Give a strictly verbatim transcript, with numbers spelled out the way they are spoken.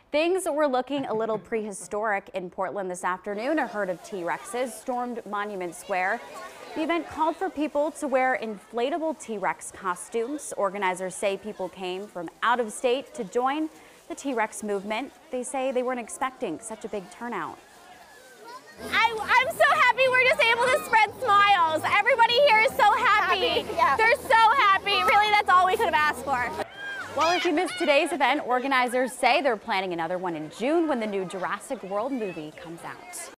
Things were looking a little prehistoric in Portland this afternoon. A herd of T-Rexes stormed Monument Square. The event called for people to wear inflatable T-Rex costumes. Organizers say people came from out of state to join the T-Rex movement. They say they weren't expecting such a big turnout. I, I'm so happy we're just able to spread smiles. Everybody here is so happy. happy yeah. They're so happy. Really, that's all we could have asked for. Well, if you missed today's event, organizers say they're planning another one in June when the new Jurassic World movie comes out.